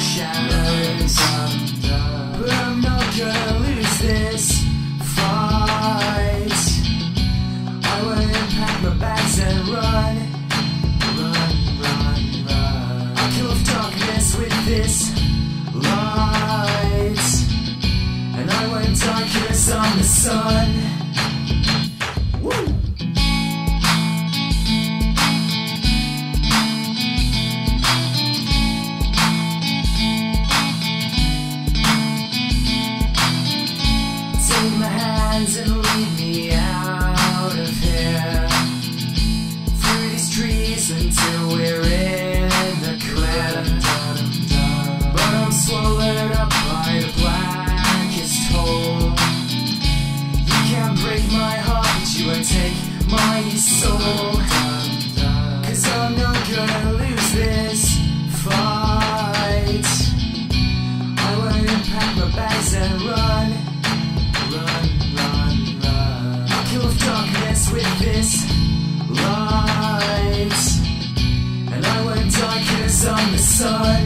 shadows. But I'm not gonna lose this fight. I won't pack my bags and run. I'll kill off darkness with this light, and I won't darkness on the sun. Woo! Take my hands and lead me out of here, through these trees until we're in the clear. But I'm swallowed up by the blackest hole. You can't break my heart, but you won't take my soul. 'Cause I'm not gonna lose this fight. I won't pack my bags and run. I'll kill off darkness with this light, and I won't darkness on the sun.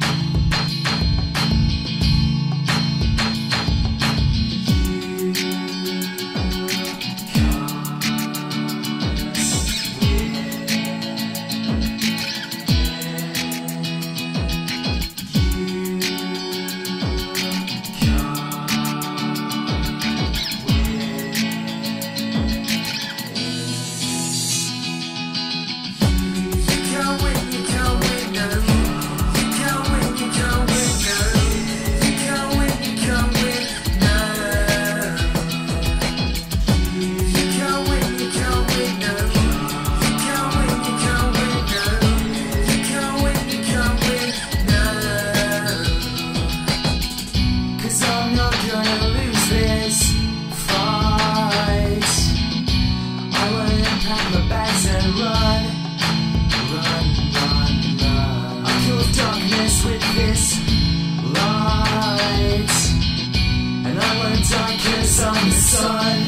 With this light, and I won't darkness on the sun.